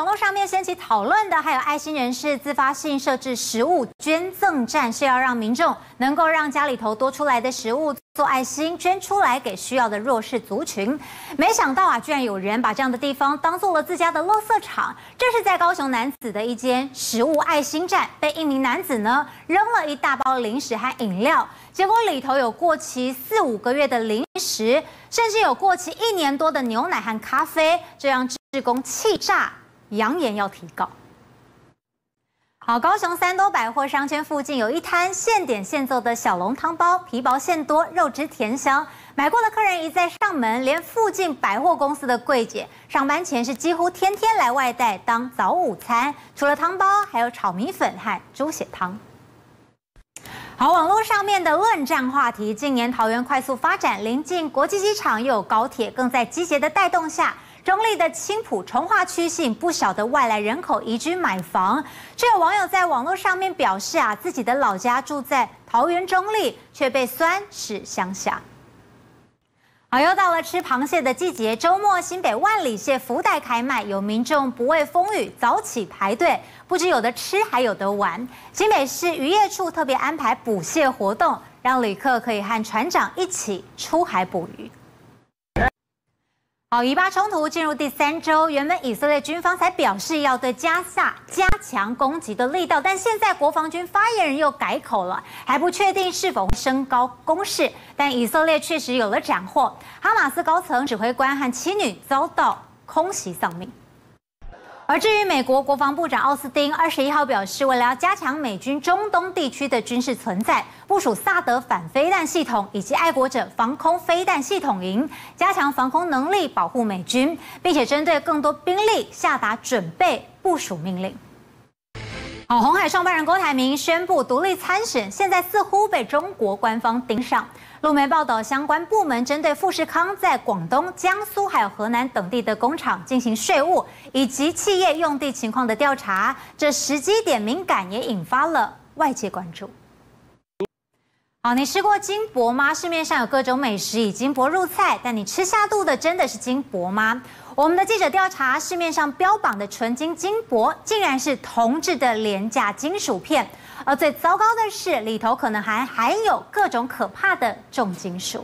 络上面掀起讨论的，还有爱心人士自发性设置食物捐赠站，是要让民众能够让家里头多出来的食物做爱心捐出来给需要的弱势族群。没想到啊，居然有人把这样的地方当做了自家的垃圾场。这是在高雄楠梓的一间食物爱心站，被一名男子呢扔了一大包零食和饮料，结果里头有过期4、5个月的零食，甚至有过期1年多的牛奶和咖啡，这让志工气炸，扬言要提告。好，高雄3多百货商圈附近有一摊现点现做的小笼汤包，皮薄馅多，肉质甜香。买过的客人一再上门，连附近百货公司的柜姐上班前是几乎天天来外带当早午餐。除了汤包，还有炒米粉和猪血汤。好，网络上面的论战话题，近年桃园快速发展，临近国际机场又有高铁，更在集结的带动下。中立的青埔重划区吸引不少的外来人口移居买房，却有网友在网络上面表示啊，自己的老家住在桃园中立，却被酸是乡下。好，又到了吃螃蟹的季节，周末新北万里蟹福袋开卖，有民众不畏风雨早起排队，不只有的吃，还有的玩。新北市渔业处特别安排捕蟹活动，让旅客可以和船长一起出海捕鱼。好，以巴冲突进入第3周，原本以色列军方才表示要对加萨加强攻击的力道，但现在国防军发言人又改口了，还不确定是否升高攻势。但以色列确实有了斩获，哈马斯高层指挥官和妻女遭到空袭丧命。而至于美国国防部长奥斯汀21号表示，为了要加强美军中东地区的军事存在，部署萨德反飞弹系统以及爱国者防空飞弹系统营，加强防空能力，保护美军，并且针对更多兵力下达准备部署命令。好，鸿海创办人郭台铭宣布独立参选，现在似乎被中国官方盯上。路媒报道，相关部门针对富士康在广东、江苏还有河南等地的工厂进行税务以及企业用地情况的调查，这时机点敏感，也引发了外界关注。好，你吃过金箔吗？市面上有各种美食以金箔入菜，但你吃下肚的真的是金箔吗？我们的记者调查，市面上标榜的纯金金箔，竟然是铜制的廉价金属片，而最糟糕的是，里头可能还含有各种可怕的重金属。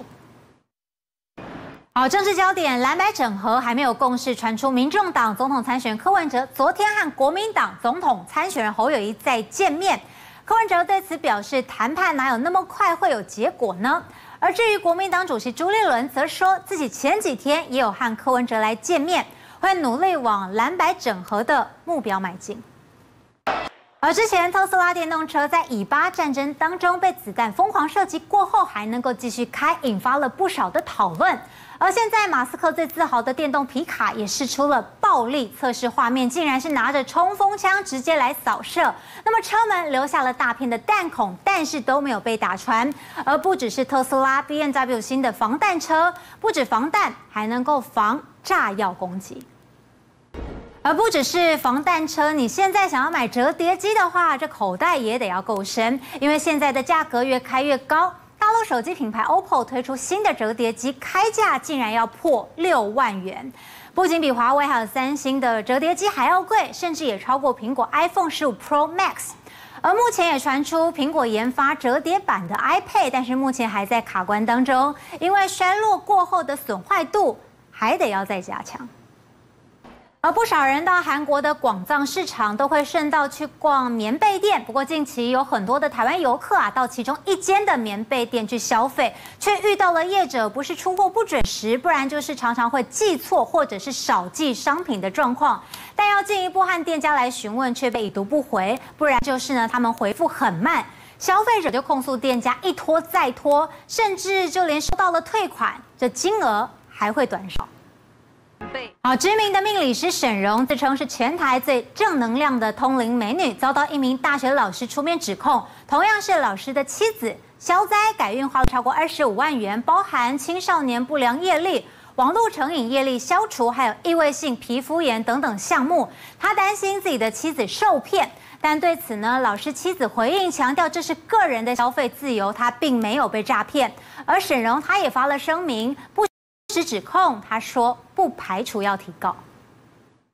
好，政治焦点，蓝白整合还没有共识，传出民众党总统参选柯文哲昨天和国民党总统参选人侯友宜再见面。柯文哲对此表示，谈判哪有那么快会有结果呢？而至于国民党主席朱立伦，则说自己前几天也有和柯文哲来见面，会努力往蓝白整合的目标迈进。而之前特斯拉电动车在以巴战争当中被子弹疯狂射击过后，还能够继续开，引发了不少的讨论。而现在马斯克最自豪的电动皮卡也释出了暴力测试画面，竟然是拿着冲锋枪直接来扫射。那么车门留下了大片的弹孔，但是都没有被打穿。而不只是特斯拉、BMW 新的防弹车，不止防弹，还能够防炸药攻击。而不只是防弹车，你现在想要买折叠机的话，这口袋也得要够深，因为现在的价格越开越高。大陆手机品牌 OPPO 推出新的折叠机，开价竟然要破6万元，不仅比华为还有三星的折叠机还要贵，甚至也超过苹果 iPhone 15 Pro Max。而目前也传出苹果研发折叠版的 iPad， 但是目前还在卡关当中，因为衰落过后的损坏度还得要再加强。而不少人到韩国的广藏市场都会顺道去逛棉被店，不过近期有很多的台湾游客到其中一间的棉被店去消费，却遇到了业者不是出货不准时，不然就是常常会寄错或者是少寄商品的状况。但要进一步和店家来询问，却被已读不回，不然就是呢他们回复很慢，消费者就控诉店家一拖再拖，甚至就连收到了退款，这金额还会短少。好，知名的命理师沈荣自称是全台最正能量的通灵美女，遭到一名大学老师出面指控，同样是老师的妻子消灾改运花了超过25万元，包含青少年不良业力、网络成瘾业力消除，还有异位性皮肤炎等等项目。他担心自己的妻子受骗，但对此呢，老师妻子回应强调这是个人的消费自由，他并没有被诈骗。而沈荣他也发了声明，不实指控，他说不排除要提告。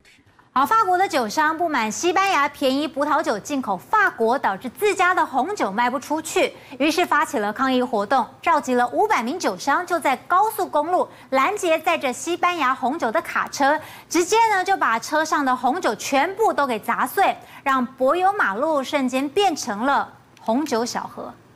好，法国的酒商不满西班牙便宜葡萄酒进口法国，导致自家的红酒卖不出去，于是发起了抗议活动，召集了500名酒商，就在高速公路拦截载着西班牙红酒的卡车，直接呢就把车上的红酒全部都给砸碎，让柏油马路瞬间变成了红酒小河。